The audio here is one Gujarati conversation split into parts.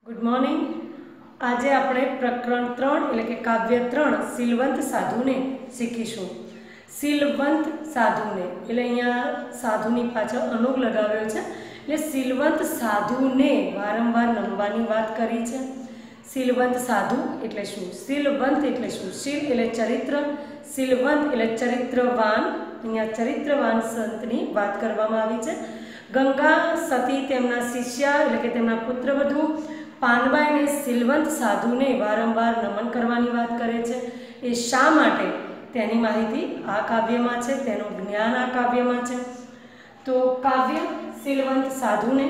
Good morning. आज આપણે પ્રકરણ 3 એટલે કે કાવ્ય 3 સિલવંત સાધુને શીખીશું। સિલવંત સાધુને એટલે અહીંયા સાધુની પાછળ અનુગ લગાવ્યો છે એટલે સિલવંત સાધુને વારંવાર નમવાની વાત કરી છે। સિલવંત સાધુ એટલે શું? સિલવંત એટલે શું? શીલ એટલે ચરિત્ર, સિલવંત એટલે ચરિત્રવાન। અહીંયા ચરિત્રવાન સંતની વાત કરવામાં આવી છે। ગંગા સતી તેમના શિષ્યા એટલે કે તેમના પુત્રવધુ पानबाई ने सिलवंत साधु ने वारंवार नमन करवानी बात करे छे। ए शा माटे तेनी माहिती आ काव्यमां छे, तेनुं ज्ञान आ काव्यमां छे। तो काव्य सिलवंत साधु ने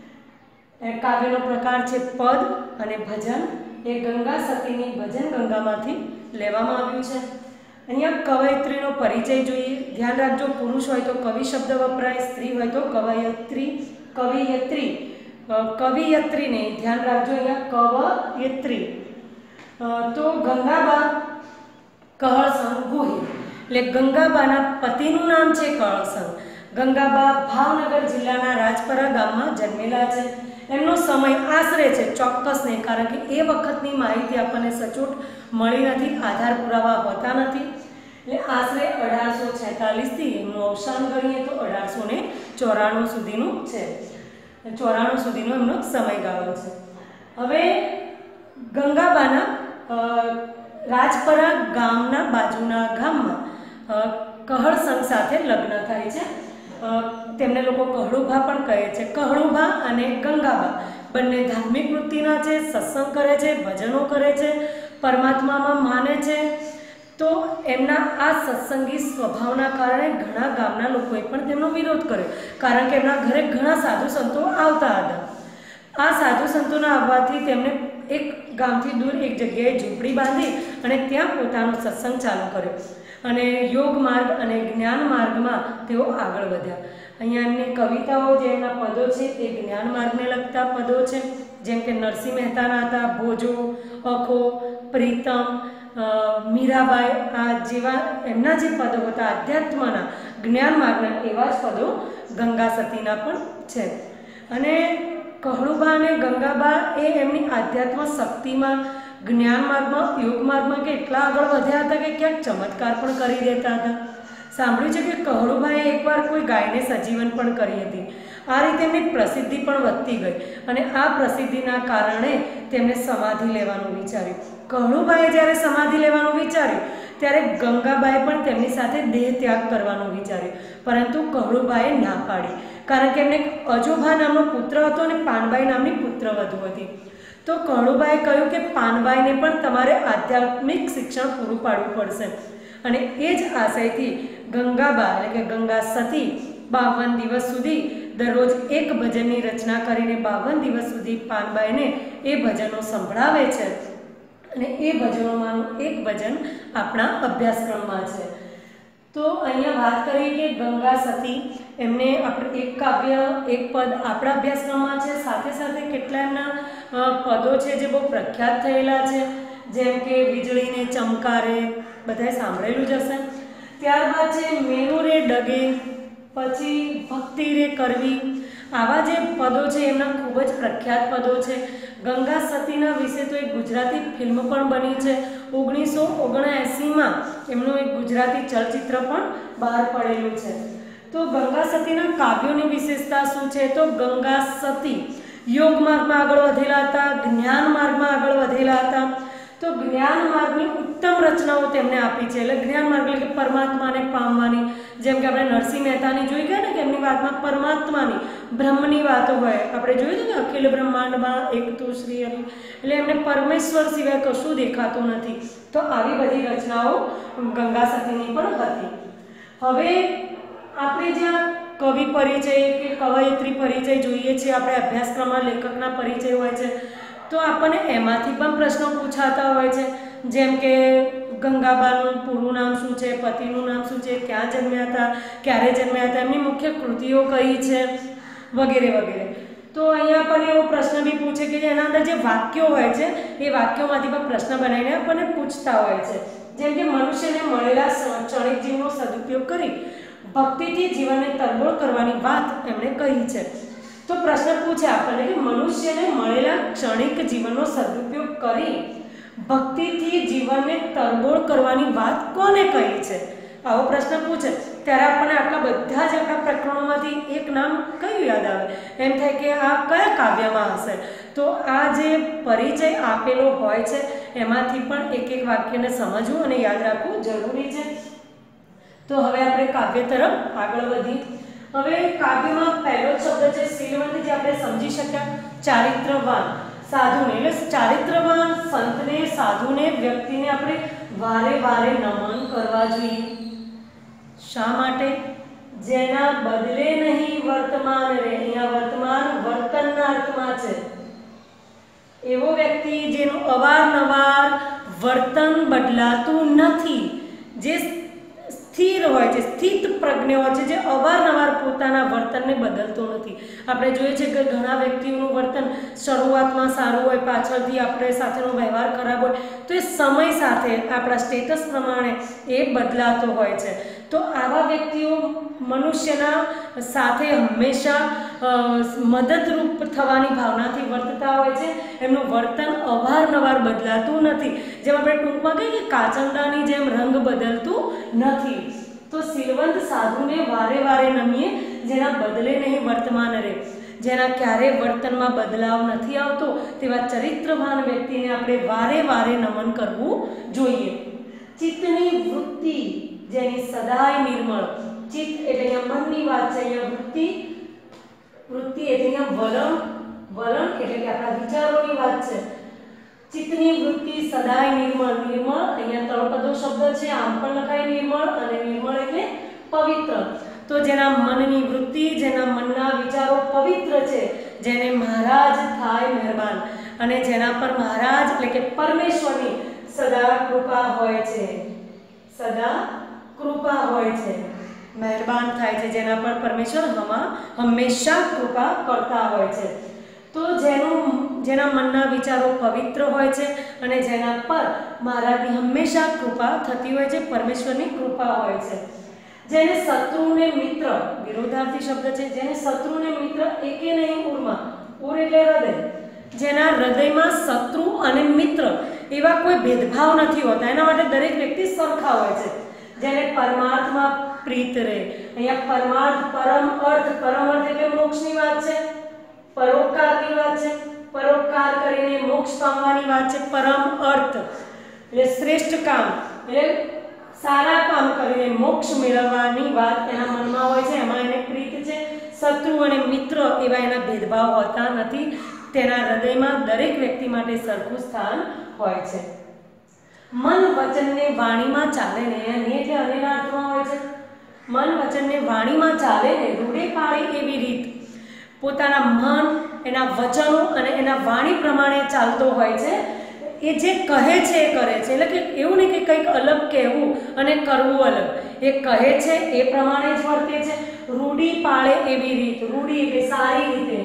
काव्यनो प्रकार छे पद अने भजन। ए गंगा सतीनी भजन गंगामांथी लेवामां आव्युं छे। अहींया कवयित्रीनो परिचय जोईए। ध्यान राखजो, पुरुष होय तो कवि शब्द वपराय, स्त्री होय तो कवयित्री। कवयित्री कवियत्री ने ध्यान रखो, अँ कवयित्री। तो गंगाबा कहळसंग गोहिल એટલે ગંગાબાના પતિનું નામ છે કહળસંગ। ગંગાબા ભાવનગર જિલ્લાના રાજપરા ગામમાં જન્મેલા છે। એમનો સમય આશરે છે, ચોક્કસ નહીં, કારણ કે એ વખતની માહિતી આપણને સચોટ મળી નથી, આધાર પુરાવા હોતા નથી। એટલે આશરે 1846 થી એમનું અવસાન ગણીએ તો 1894 સુધીનું છે। 94 સુધીનો એમનો સમયગાળો છે। હવે ગંગાબાના રાજપરા ગામના બાજુના ગામમાં કહળસંગ સાથે લગ્ન થાય છે। તેમને લોકો કહળુભા પણ કહે છે। કહળુભા અને ગંગાબા બંને ધાર્મિક વૃત્તિના છે, સત્સંગ કરે છે, ભજનો કરે છે, પરમાત્મામાં માને છે। तो एमना आ सत्संगी स्वभावना कारणे घणा गामना लोकोए पण तेमनो विरोध कर्यो, कारण के एमना घरे घणा साधु संतो आवता हता। आ साधु संतोना आववाथी तेमणे एक गामथी दूर एक जग्याए झूंपड़ी बांधी अने त्यां पोतानो सत्संग चालू कर्यो अने योग मार्ग अने ज्ञान मार्गमां तेओ आगळ वध्या। अहींया एमनी कविताओ जे एमना पदो छे ते ज्ञान मार्गने लगता पदो छे, जेम के नरसिंह मेहताना हता भोजो, अखो, प्रीतम, मीराबाई, आ जेवा एमना जे पदो हता आध्यात्मना ज्ञान मार्गना एवा ज पदो गंगा सतीना पण छे। अने कहळुबा अने गंगाबा ए एमनी आध्यात्म शक्तिमां, ज्ञान मार्गमां, योग मार्गमां કેટલા આગળ વધ્યા હતા કે ક્યાંક ચમત્કાર પણ કરી દેતા હતા। સાંભળ્યું છે કે કહળુબાએ એકવાર કોઈ ગાયને સજીવન પણ કરી હતી। આ રીતે એમની પ્રસિદ્ધિ પણ વધતી ગઈ અને આ પ્રસિદ્ધિના કારણે તેમને સમાધિ લેવાનું વિચાર્યું। કહળુબાએ જ્યારે સમાધિ લેવાનું વિચાર્યું ત્યારે ગંગાબાએ પણ તેમની સાથે દેહ ત્યાગ કરવાનું વિચાર્યું, પરંતુ કહળુબાએ ના પાડી, કારણ કે એમને અજોભા નામનો પુત્ર હતો અને પાનબાઈ નામની પુત્રવધુ હતી। તો કહળુબાએ કહ્યું કે પાનબાઈને પણ તમારે આધ્યાત્મિક શિક્ષણ પૂરું પાડવું પડશે અને એ જ આશયથી ગંગાબા એટલે કે ગંગા સતી 52 દિવસ સુધી દરરોજ એક ભજનની રચના કરીને 52 દિવસ સુધી પાનબાઈને એ ભજનો સંભળાવે છે અને એ ભજનોમાંનું એક ભજન આપણા અભ્યાસક્રમમાં છે। તો અહીંયા વાત કરીએ કે ગંગા સતી એમને આપણે એક કાવ્ય એક પદ આપણા અભ્યાસક્રમમાં છે, સાથે સાથે કેટલા એમના પદો છે જે બહુ પ્રખ્યાત થયેલા છે, જેમ કે વીજળીને ચમકારે, બધાએ સાંભળેલું જ હશે। ત્યારબાદ છે મેનુ રે ડગે, પછી ભક્તિ રે કરવી, આવા જે પદો છે એમના ખૂબ જ પ્રખ્યાત પદો છે। ગંગા સતીના વિશે તો એક ગુજરાતી ફિલ્મ પણ બની છે। 1979માં એમનું એક ગુજરાતી ચલચિત્ર પણ બહાર પડેલું છે। તો ગંગા સતીના કાવ્યોની વિશેષતા શું છે? તો ગંગા સતી યોગ માર્ગમાં આગળ વધેલા હતા, જ્ઞાન માર્ગમાં આગળ વધેલા હતા। તો જ્ઞાન માર્ગની ઉત્તમ રચનાઓ તેમને આપી છે। એટલે જ્ઞાન માર્ગ એટલે કે પરમાત્માને પામવાની, જેમ કે આપણે નરસિંહ મહેતાની જોઈ ગયા ને કે એમની વાતમાં પરમાત્માની બ્રહ્મની વાતો હોય, આપણે જોયું ને અખિલ બ્રહ્માંડમાં એક તો શ્રી હરિ, એટલે એમને પરમેશ્વર સિવાય કશું દેખાતું નથી। તો આવી બધી રચનાઓ ગંગા સતીની પણ હતી। હવે આપણે જ્યાં કવિ પરિચય કે કવયિત્રી પરિચય જોઈએ છે, આપણે અભ્યાસક્રમમાં લેખકના પરિચય હોય છે, તો આપણને એમાંથી પણ પ્રશ્નો પૂછાતા હોય છે, જેમ કે ગંગાબાનું પૂરું નામ શું છે, પતિનું નામ શું છે, ક્યાં જન્મ્યા હતા, ક્યારે જન્મ્યા હતા, એમની મુખ્ય કૃતિઓ કઈ છે, વગેરે વગેરે। તો અહીંયા આપણને એવો પ્રશ્ન બી પૂછે કે એના અંદર જે વાક્યો હોય છે એ વાક્યોમાંથી પણ પ્રશ્ન બનાવીને આપણને પૂછતા હોય છે, જેમ કે મનુષ્યને મળેલા ક્ષણિક જીવનો સદુપયોગ કરી ભક્તિથી જીવનને તરબોળ કરવાની વાત એમણે કહી છે। તો પ્રશ્ન પૂછે આપણને કે મનુષ્યને મળેલા ક્ષણિક જીવનનો સદુપયોગ કરી ભક્તિથી જીવનને તરબોળ કરવાની વાત કોને કહી છે? આવો પ્રશ્ન પૂછે ત્યારે આપણને આટલા બધા જ આપણા પ્રકરણોમાંથી એક નામ કયું યાદ આવે? એમ થાય કે આ કયા કાવ્યમાં હશે? તો આ જે પરિચય આપેલો હોય છે એમાંથી પણ એક એક વાક્યને સમજવું અને યાદ રાખવું જરૂરી છે. તો હવે આપણે કાવ્ય તરફ આગળ વધી. હવે કાવ્યમાં પહેલો શબ્દ છે શીલવંત, જે આપણે સમજી શક્યા ચારિત્રવાન સાધુને, એટલે ચારિત્રવાન સંતને, સાધુને, વ્યક્તિને આપણે વારે વારે નમન કરવા જોઈએ. શા માટે? જેના બદલે નહીં વર્તમાન રહે. અહીંયા વર્તમાન વર્તનના અર્થમાં છે. એવો વ્યક્તિ જેનું અવારનવાર વર્તન બદલાતું નથી, જે સ્થિર હોય છે, સ્થિત પ્રજ્ઞ હોય છે, જે અવારનવાર પોતાના વર્તનને બદલતો નથી. આપણે જોઈએ છે કે ઘણા વ્યક્તિઓનું વર્તન શરૂઆતમાં સારું હોય, પાછળથી આપણે સાથેનો વ્યવહાર ખરાબ હોય, તો એ સમય સાથે આપણા સ્ટેટસ પ્રમાણે એ બદલાતો હોય છે. તો આવા વ્યક્તિઓ મનુષ્યના સાથે હંમેશા મદદરૂપ થવાની ભાવનાથી વર્તતા હોય છે. એમનું વર્તન અવારનવાર બદલાતું નથી. જેમ આપણે ટૂંકમાં કહીએ કે કાચંદાની જેમ રંગ બદલતું નથી. તો શીલવંત સાધુને વારે વારે નમીએ, જેના બદલે નહીં વર્તમાન રહે, જેના ક્યારેય વર્તનમાં બદલાવ નથી આવતો, તેવા ચરિત્રવાન વ્યક્તિને આપણે વારે વારે નમન કરવું જોઈએ. ચિત્તની વૃત્તિ જેની સદાય નિર્મળ, ચિત્ત એટલે અહીંયા મનની વાત છે, અહીંયા વૃત્તિ એટલે અહીંયા વલણ એટલે કે આપણા વિચારોની વાત છે. ચિત્તની વૃત્તિ સદાય નિર્મળ, અહીંયા તળપદો શબ્દ છે, આમ પણ લખાય નિર્મળ, અને નિર્મળ એટલે પવિત્ર. તો જેના મનની વૃત્તિ, જેના મનના વિચારો પવિત્ર છે, જેને મહારાજ થાય મહેરબાન, અને જેના પર મહારાજ એટલે કે પરમેશ્વરની સદા કૃપા હોય છે, સદા કૃપા હોય છે, મહેરબાન થાય છે, જેના પર પરમેશ્વર હંમેશા કૃપા કરતા હોય છે. તો જેના મનના વિચારો પવિત્ર હોય છે અને જેના પર મહારાજની હંમેશા કૃપા થતી હોય છે, પરમેશ્વરની કૃપા હોય છે. જેને શત્રુને મિત્ર, વિરોધાર્થી શબ્દ છે, જેને શત્રુને મિત્ર એકે નહીં ઉરમાં, ઉર એટલે હૃદય, જેના હૃદયમાં શત્રુ અને મિત્ર એવા કોઈ ભેદભાવ નથી હોતા, એના માટે દરેક વ્યક્તિ સરખા હોય છે. જેને પરમાર્થમાં પ્રીત રહે, અહીંયા પરમાર્થ પરમ અર્થ એટલે મોક્ષની વાત છે, પરોપકારની વાત છે, પરોપકાર કરીને મોક્ષ પામવાની વાત છે. પરમ અર્થ એટલે શ્રેષ્ઠ કામ, એટલે સારા કામ કરીને મોક્ષ મેળવવાની વાત એના મનમાં હોય છે, એમાં એને પ્રીત છે. શત્રુ અને મિત્ર એવા એના ભેદભાવ હોતા નથી, તેના હૃદયમાં દરેક વ્યક્તિ માટે સરખું સ્થાન હોય છે. મન વચનને વાણીમાં ચાલે ને, એટલે અનેના અર્થમાં હોય છે. મન વચનને વાણીમાં ચાલે ને, રૂઢે પાડી એવી રીત પોતાના મન, એના વચનો અને એના વાણી પ્રમાણે ચાલતો હોય છે. એ જે કહે છે એ કરે છે, એટલે કે એવું નહીં કે કંઈક અલગ કહેવું અને કરવું અલગ. એ કહે છે એ પ્રમાણે જ વર્તે છે. રૂઢી પાડે એવી રીત, રૂઢી એટલે સારી રીતે,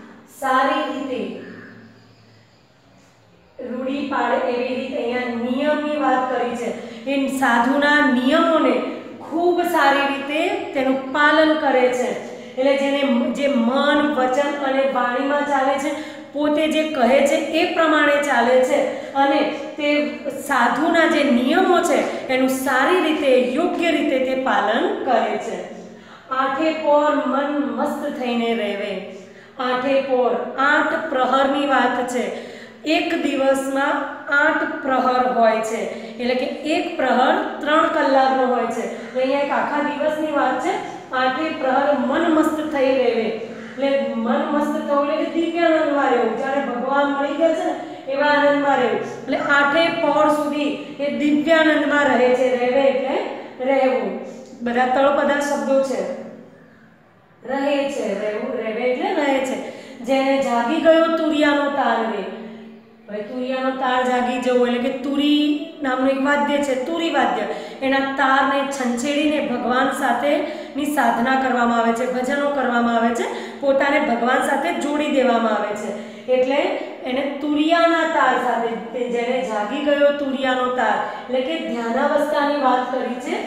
રૂઢી પાડે એવી રીત, અહીંયા નિયમની વાત કરી છે. એ સાધુના નિયમોને ખૂબ સારી રીતે તેનું પાલન કરે છે. એટલે જે મન, વચન અને વાણીમાં ચાલે છે, પોતે જે કહે છે એ પ્રમાણે ચાલે છે, અને તે સાધુના જે નિયમો છે એનું સારી રીતે, યોગ્ય રીતે તે પાલન કરે છે. આઠે પોર મન મસ્ત થઈને રહેવે. આઠે પોર 8 પ્રહરની વાત છે. એક દિવસમાં 8 પ્રહર હોય છે, એટલે કે એક પ્રહર 3 કલાકનો હોય છે. અહીંયા એક આખા દિવસની વાત છે. આઠે પ્રહર મન મસ્ત થઈ રહેવે, એટલે મન મસ્ત થવું એટલે દિવ્યાનંદમાં રહેવું, જ્યારે ભગવાન મળી ગયા છે ને એવા આનંદમાં રહેવું. એટલે આઠે પહોર સુધી એ દિવ્યાનંદમાં રહે છે. રહેવે એટલે રહેવું, બધા તળપદા શબ્દો છે. રહે છે, રહેવું, રહેવે એટલે રહે છે. જેને જાગી ગયો તુરિયાનો તાર રે. હવે તુરિયાનો તાર જાગી જવો એટલે કે તુરી નામનું એક વાદ્ય છે, તુરી વાદ્ય, એના તારને છંછેડીને ભગવાન સાથેની સાધના કરવામાં આવે છે, ભજનો કરવામાં આવે છે, પોતાને ભગવાન સાથે જોડી દેવામાં આવે છે. એટલે એને તુરિયાના તાર સાથે, જેને જાગી ગયો તુરિયાનો તાર, એટલે કે ધ્યાનાવસ્થાની વાત કરી છે.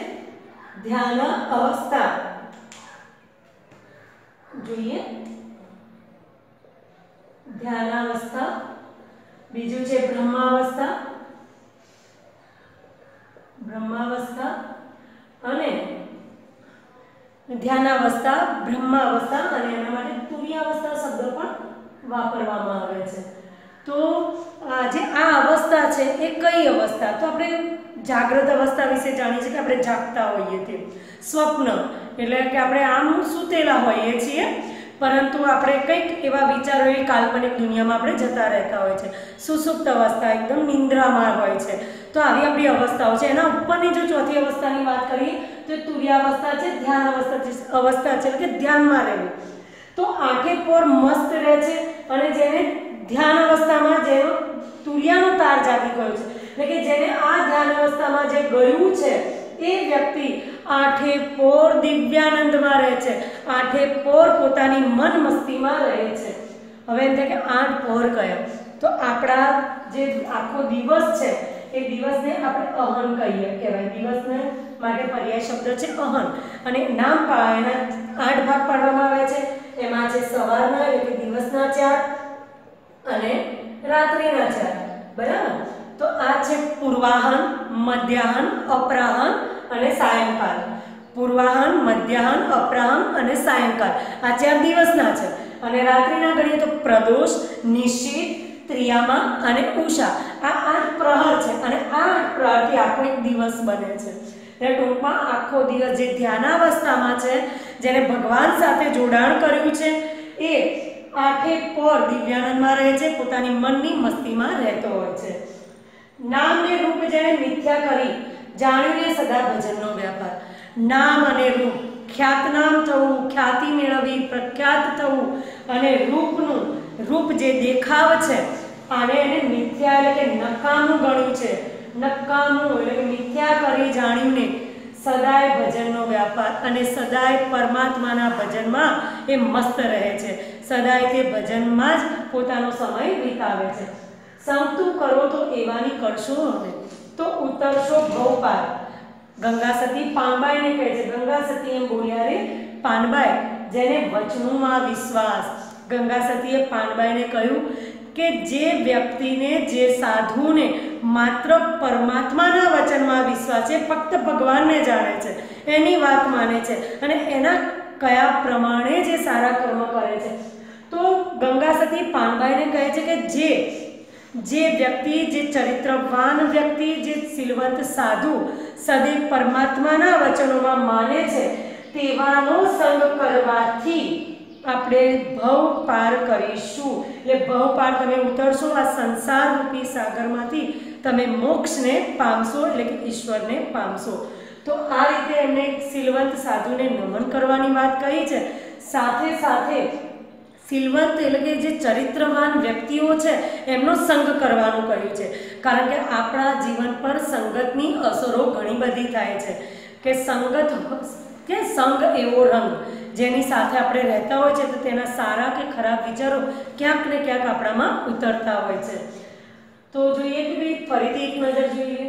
ધ્યાન અવસ્થા જોઈએ. ધ્યાનાવસ્થા, બીજું છે બ્રહ્માવસ્થા, બ્રહ્માવસ્થા અને ધ્યાનાવસ્થા, બ્રહ્માવસ્થા અને એના માટે તુર્યાવસ્થા શબ્દ પણ વાપરવામાં આવે છે. તો જે આ અવસ્થા છે એ કઈ અવસ્થા? તો આપણે જાગ્રત અવસ્થા વિશે જાણીએ છીએ કે આપણે જાગતા હોઈએ તે. સ્વપ્ન એટલે કે આપણે આમ સૂતેલા હોઈએ છીએ પરંતુ આપણે કંઈક એવા વિચારો એ કાલ્પનિક દુનિયામાં આપણે જતા રહેતા હોય છે. સુષુપ્ત અવસ્થા એકદમ નિંદ્રામાં હોય છે. તો આવી આપણી અવસ્થાઓ છે. એના ઉપરની જો ચોથી અવસ્થાની વાત કરીએ તો તુર્યાવસ્થા છે, ધ્યાન અવસ્થા છે એટલે કે ધ્યાનમાં રહેવું. તો આંખે પોર મસ્ત રહે છે અને જેને ધ્યાન અવસ્થામાં જેનો તુર્યાનો તાર જાગી ગયો છે એટલે કે જેને આ ધ્યાન અવસ્થામાં જે ગયું છે એ વ્યક્તિ આઠે પોર દિવ્યાનંદમાં રહે છે, આઠે પોર પોતાની મન મસ્તીમાં રહે છે. હવે એમ થાય કે 8 પોર કયા? તો આપણા જે આખો દિવસ છે એ દિવસને આપણે અહન કહેવાય. દિવસને માટે પર્યાય શબ્દ છે અહન અને નામ એના 8 ભાગ પાડવામાં આવે છે. એમાં છે સવારના એટલે કે દિવસના 4 અને રાત્રિના 4. બરાબર? તો આ છે પૂર્વાહન, મધ્યાહન, અપરાહન અને સાયંકાળ. પૂર્વાહન, મધ્યાહન, અપરાહન અને સાયંકાળ આ 4 દિવસના છે. અને રાત્રિના ગણીએ તો પ્રદોષ, નિશિત, ત્રિયામા અને ઉષા આ 8 પ્રહર છે અને આ 8 પ્રહરથી આખો એક દિવસ બને છે. એટલે ટૂંકમાં આખો દિવસ જે ધ્યાનાવસ્થામાં છે, જેને ભગવાન સાથે જોડાણ કર્યું છે એ આઠે પોર દિવ્યાનંદમાં રહે છે, પોતાની મનની મસ્તીમાં રહેતો હોય છે. નામ ને રૂપ જેને મિથ્યા કરી જાણીને સદા ભજનનો વ્યાપાર. નામ અને રૂપ, ખ્યાતનામ થવું, ખ્યાતિ મેળવવી, પ્રખ્યાત થવું અને રૂપ જે દેખાવ છે આને એને મિથ્યા એટલે કે નકામું ગણ્યું છે. નકામું એટલે કે મિથ્યા કરી જાણીને સદાય ભજનનો વ્યાપાર અને સદાય પરમાત્માના ભજનમાં એ મસ્ત રહે છે. સદાય તે ભજનમાં જ પોતાનો સમય વિતાવે છે. સંતું કરો તો એવાની કરશો ને તો ઉતરશો ભવપાર. ગંગા સતી પાનબાઈને કહે છે. ગંગા સતી એમ બોલ્યા રે પાનબાઈ, જેને વચનોમાં વિશ્વાસ. ગંગા સતીએ પાનબાઈને કહ્યું કે જે વ્યક્તિને, જે સાધુને માત્ર પરમાત્માના વચનમાં વિશ્વાસ છે, ફક્ત ભગવાનને જાણે છે, એની વાત માને છે અને એના કયા પ્રમાણે જે સારા કર્મ કરે છે. તો ગંગા સતી પાનબાઈને કહે છે કે જે વ્યક્તિ, જે ચરિત્રવાન વ્યક્તિ, જે શીલવંત સાધુ સદૈવ પરમાત્માના વચનોમાં માને છે તેવાનો સંગ કરવાથી આપણે ભવ પાર કરીશું. એટલે ભવ પાર તમે ઉતરશો, આ સંસાર રૂપી સાગરમાંથી તમે મોક્ષને પામશો એટલે કે ઈશ્વરને પામશો. તો આ રીતે એમને શીલવંત સાધુને નમન કરવાની વાત કહી છે. સાથે સાથે શીલવંત એટલે કે જે ચરિત્રવાન વ્યક્તિઓ છે એમનો સંગ કરવાનું કહ્યું છે. કારણ કે આપણા જીવન પર સંગતની અસરો ઘણી બધી થાય છે કે સંગ એવો રંગ, જેની સાથે આપણે રહેતા હોય છે તો તેના સારા કે ખરાબ વિચારો ક્યાંક ને ક્યાંક આપણામાં ઉતરતા હોય છે. તો જોઈએ કે ભાઈ ફરીથી એક નજર જોઈએ.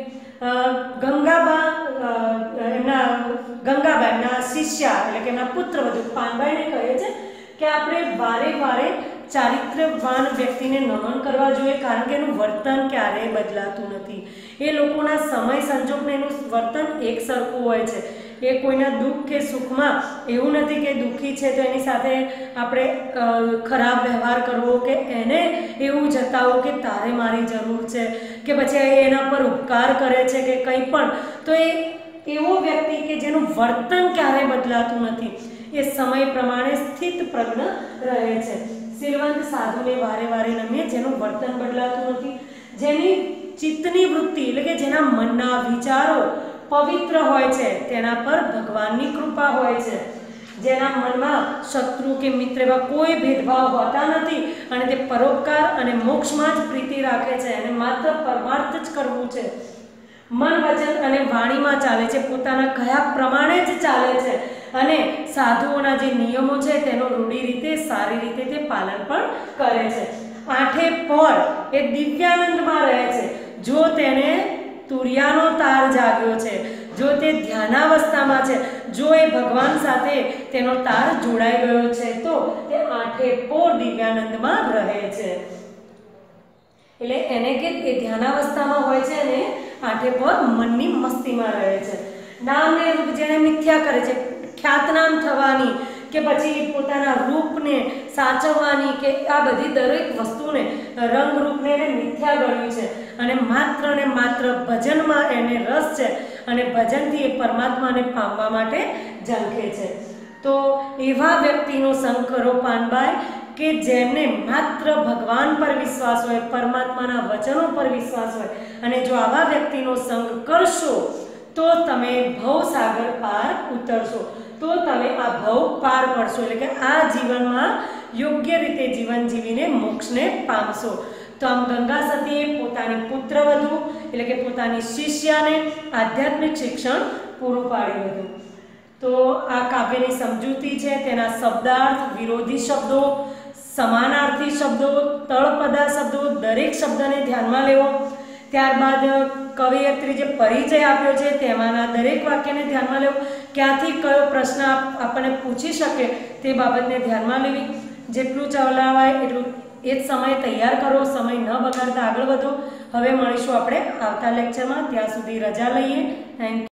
ગંગાબા એમના શિષ્યા એટલે કે એમના પુત્રવધુ પાનબાઈને કહે છે કે આપણે વારે ચારિત્ર્યવાન વ્યક્તિને નમન કરવા જોઈએ કારણ કે એનું વર્તન ક્યારેય બદલાતું નથી. એ લોકોના સમય સંજોગને એનું વર્તન એક સરખું હોય છે. એ કોઈના દુઃખ કે સુખમાં એવું નથી કે દુઃખી છે તો એની સાથે આપણે ખરાબ વ્યવહાર કરવો કે એને એવું જતાવવું કે તારે મારી જરૂર છે કે પછી એના પર ઉપકાર કરે છે કે કંઈ પણ. તો એ એવો વ્યક્તિ કે જેનું વર્તન ક્યારેય બદલાતું નથી, એ સમય પ્રમાણે સ્થિત પ્રજ્ઞ રહે છે. શીલવંત સાધુને વારે નમીએ જેનું વર્તન બદલાતું નથી, જેની ચિત્તની વૃત્તિ એટલે કે જેના મનના વિચારો પવિત્ર હોય છે, તેના પર ભગવાનની કૃપા હોય છે. જેના મનમાં શત્રુ કે મિત્ર એવા કોઈ ભેદભાવ હોતા નથી અને તે પરોપકાર અને મોક્ષમાં જ પ્રીતિ રાખે છે અને માત્ર પરમાર્થ જ કરવું છે. મન, વચન અને વાણીમાં ચાલે છે, પોતાના કયા પ્રમાણે જ ચાલે છે અને સાધુઓના જે નિયમો છે તેનો રૂઢી રીતે, સારી રીતે તે પાલન પણ કરે છે. આઠે પોર એ દિવ્યાનંદમાં રહે છે. જો તેને તુર્યાનો તાર જાગ્યો છે જો તે ધ્યાનાવસ્થામાં છે, જો એ ભગવાન સાથે તેનો તાર જોડાઈ ગયો છે, તો તે આઠે પોર દિવ્યાનંદમાં રહે છે. એટલે એને કે એ ધ્યાનાવસ્થામાં હોય છે અને આઠે પોર મનની મસ્તીમાં રહે છે. નામ ને રૂપ જેને મિથ્યા કરે છે, ખ્યાતનામ થવાની કે પછી પોતાના રૂપને સાચવવાની કે આ બધી દરેક વસ્તુને રંગરૂપને એને મિથ્યા ગણ્યું છે અને ને માત્ર ભજનમાં એને રસ છે અને ભજનથી એ પરમાત્માને પામવા માટે ઝંખે છે. તો એવા વ્યક્તિનો સંગ કરો પાનબાઈ કે જેમને માત્ર ભગવાન પર વિશ્વાસ હોય, પરમાત્માના વચનો પર વિશ્વાસ હોય, અને જો આવા વ્યક્તિનો સંગ કરશો તો તમે ભવસાગર પાર ઉતરશો, તો તમે આ ભવ પાર પડશો, એટલે કે આ જીવનમાં યોગ્ય રીતે જીવન જીવીને મોક્ષને પામશો. તો આમ ગંગા સતીએ પોતાની પુત્રવધુ એટલે કે પોતાની શિષ્યાને આધ્યાત્મિક શિક્ષણ પૂરું પાડ્યું હતું. તો આ કાવ્યની સમજૂતી છે, તેના શબ્દાર્થ, વિરોધી શબ્દો, સમાનાર્થી શબ્દો, તળપદા શબ્દો, દરેક શબ્દને ધ્યાનમાં લેવો. ત્યારબાદ કવયત્રી જે પરિચય આપ્યો છે તેમાંના દરેક વાક્યને ધ્યાનમાં લેવું, ક્યાંથી કયો પ્રશ્ન આપણને પૂછી શકે તે બાબતને ધ્યાનમાં લેવી. જેટલું ચલાવાય એટલું એ જ સમય તૈયાર કરો, સમય ન બગાડતા આગળ વધો. હવે મળીશું આપણે આવતા લેક્ચરમાં, ત્યાં સુધી રજા લઈએ. Thank you.